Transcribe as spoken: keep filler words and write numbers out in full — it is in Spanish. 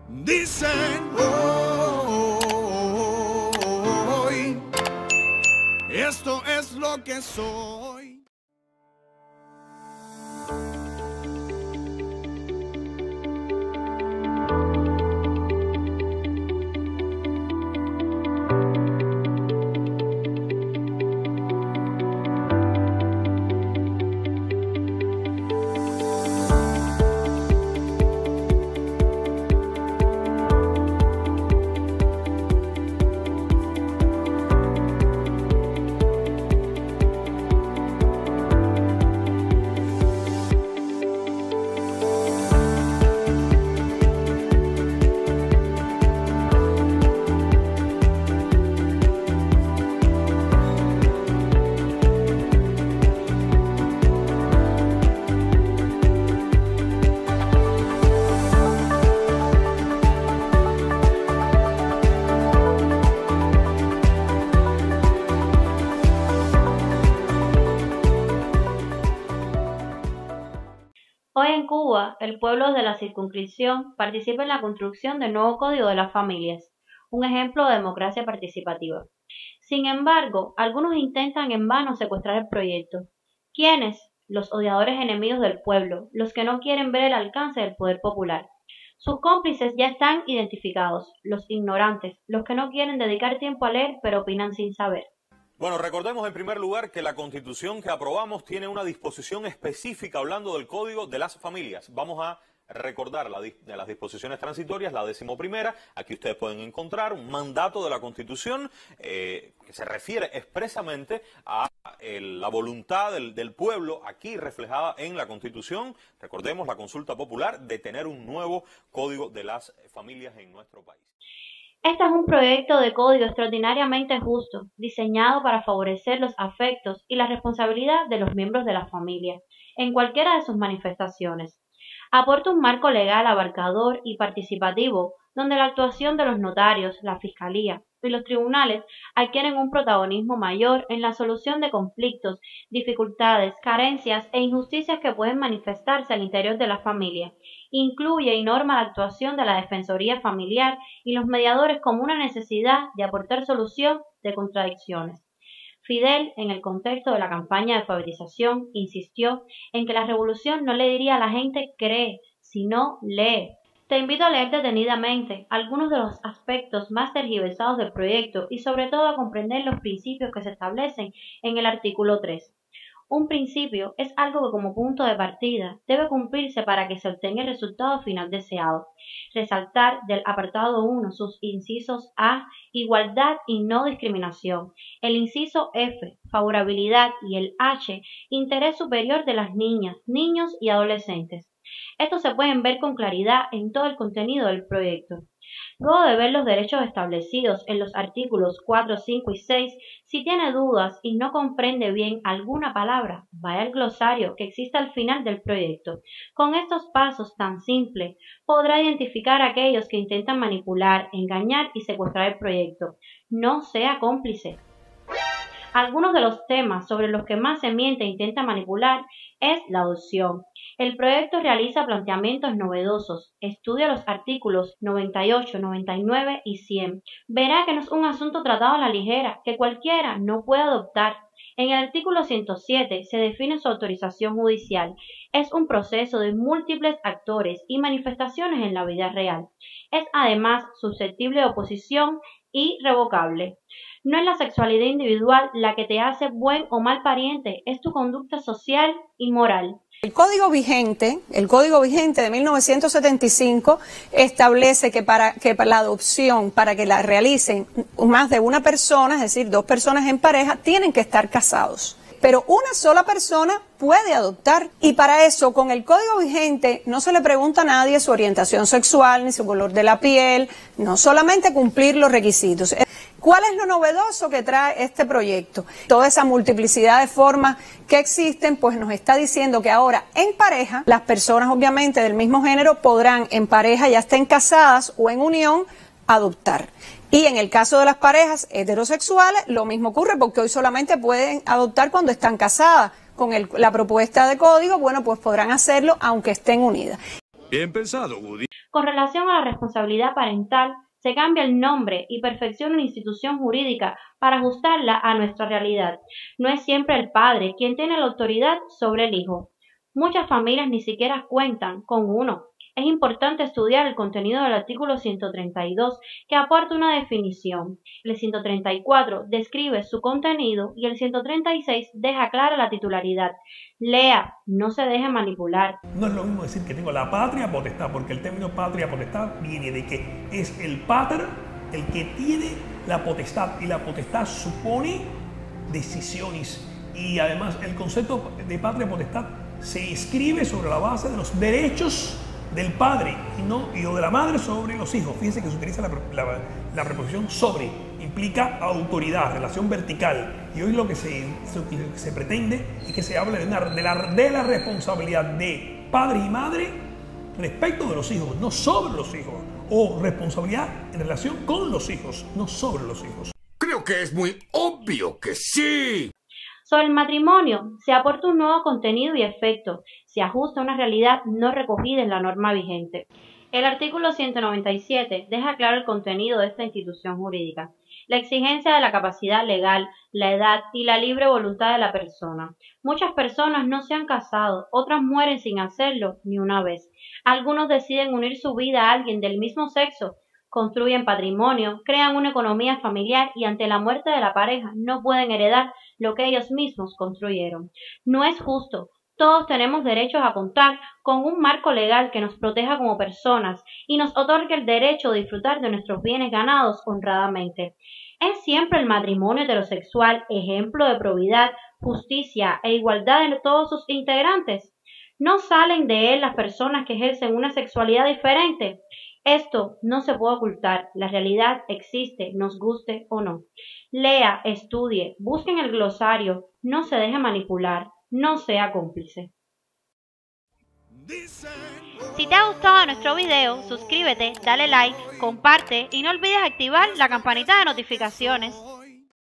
Dicen hoy, esto es lo que soy. Hoy en Cuba, el pueblo de la circunscripción participa en la construcción del nuevo Código de las Familias, un ejemplo de democracia participativa. Sin embargo, algunos intentan en vano secuestrar el proyecto. ¿Quiénes? Los odiadores enemigos del pueblo, los que no quieren ver el alcance del poder popular. Sus cómplices ya están identificados, los ignorantes, los que no quieren dedicar tiempo a leer pero opinan sin saber. Bueno, recordemos en primer lugar que la Constitución que aprobamos tiene una disposición específica hablando del Código de las Familias. Vamos a recordar la, de las disposiciones transitorias, la decimoprimera. Aquí ustedes pueden encontrar un mandato de la Constitución eh, que se refiere expresamente a el, la voluntad del, del pueblo aquí reflejada en la Constitución. Recordemos la consulta popular de tener un nuevo Código de las Familias en nuestro país. Este es un proyecto de código extraordinariamente justo, diseñado para favorecer los afectos y la responsabilidad de los miembros de la familia, en cualquiera de sus manifestaciones. Aporta un marco legal abarcador y participativo, donde la actuación de los notarios, la fiscalía y los tribunales adquieren un protagonismo mayor en la solución de conflictos, dificultades, carencias e injusticias que pueden manifestarse al interior de la familia. Incluye y norma la actuación de la Defensoría Familiar y los mediadores como una necesidad de aportar solución de contradicciones. Fidel, en el contexto de la campaña de alfabetización, insistió en que la revolución no le diría a la gente cree, sino lee. Te invito a leer detenidamente algunos de los aspectos más tergiversados del proyecto y sobre todo a comprender los principios que se establecen en el artículo tres. Un principio es algo que como punto de partida debe cumplirse para que se obtenga el resultado final deseado. Resaltar del apartado uno sus incisos A, igualdad y no discriminación, el inciso F, favorabilidad y el H, interés superior de las niñas, niños y adolescentes. Estos se pueden ver con claridad en todo el contenido del proyecto. Luego de ver los derechos establecidos en los artículos cuatro, cinco y seis, si tiene dudas y no comprende bien alguna palabra, vaya al glosario que existe al final del proyecto. Con estos pasos tan simples, podrá identificar a aquellos que intentan manipular, engañar y secuestrar el proyecto. No sea cómplice. Algunos de los temas sobre los que más se miente e intenta manipular es la adopción. El proyecto realiza planteamientos novedosos, estudia los artículos noventa y ocho, noventa y nueve y cien. Verá que no es un asunto tratado a la ligera, que cualquiera no puede adoptar. En el artículo ciento siete se define su autorización judicial. Es un proceso de múltiples actores y manifestaciones en la vida real. Es además susceptible de oposición y revocable. No es la sexualidad individual la que te hace buen o mal pariente, es tu conducta social y moral. El código vigente, el código vigente de mil novecientos setenta y cinco establece que para que para la adopción, para que la realicen más de una persona, es decir, dos personas en pareja, tienen que estar casados. Pero una sola persona puede adoptar y para eso con el código vigente no se le pregunta a nadie su orientación sexual ni su color de la piel, no solamente cumplir los requisitos. ¿Cuál es lo novedoso que trae este proyecto? Toda esa multiplicidad de formas que existen, pues nos está diciendo que ahora en pareja, las personas obviamente del mismo género podrán en pareja, ya estén casadas o en unión, adoptar. Y en el caso de las parejas heterosexuales, lo mismo ocurre porque hoy solamente pueden adoptar cuando están casadas. Con el, la propuesta de código, bueno, pues podrán hacerlo aunque estén unidas. Bien pensado, Woody. Con relación a la responsabilidad parental, se cambia el nombre y perfecciona una institución jurídica para ajustarla a nuestra realidad. No es siempre el padre quien tiene la autoridad sobre el hijo. Muchas familias ni siquiera cuentan con uno. Es importante estudiar el contenido del artículo ciento treinta y dos, que aporta una definición. El ciento treinta y cuatro describe su contenido y el ciento treinta y seis deja clara la titularidad. Lea, no se deje manipular. No es lo mismo decir que tengo la patria potestad, porque el término patria potestad viene de que es el pater el que tiene la potestad, y la potestad supone decisiones. Y además el concepto de patria potestad se inscribe sobre la base de los derechos del padre y no y o de la madre sobre los hijos. Fíjense que se utiliza la, la, la preposición sobre, implica autoridad, relación vertical, y hoy lo que se, se, se pretende es que se hable de, una, de, la, de la responsabilidad de padre y madre respecto de los hijos, no sobre los hijos, o responsabilidad en relación con los hijos, no sobre los hijos. Creo que es muy obvio que sí. Sobre el matrimonio, se aporta un nuevo contenido y efecto, se ajusta a una realidad no recogida en la norma vigente. El artículo ciento noventa y siete deja claro el contenido de esta institución jurídica, la exigencia de la capacidad legal, la edad y la libre voluntad de la persona. Muchas personas no se han casado, otras mueren sin hacerlo ni una vez. Algunos deciden unir su vida a alguien del mismo sexo, construyen patrimonio, crean una economía familiar y ante la muerte de la pareja no pueden heredar lo que ellos mismos construyeron. No es justo. Todos tenemos derechos a contar con un marco legal que nos proteja como personas y nos otorgue el derecho de disfrutar de nuestros bienes ganados honradamente. ¿Es siempre el matrimonio heterosexual ejemplo de probidad, justicia e igualdad de todos sus integrantes? ¿No salen de él las personas que ejercen una sexualidad diferente? Esto no se puede ocultar, la realidad existe, nos guste o no. Lea, estudie, busque en el glosario, no se deje manipular, no sea cómplice. Si te ha gustado nuestro video, suscríbete, dale like, comparte y no olvides activar la campanita de notificaciones.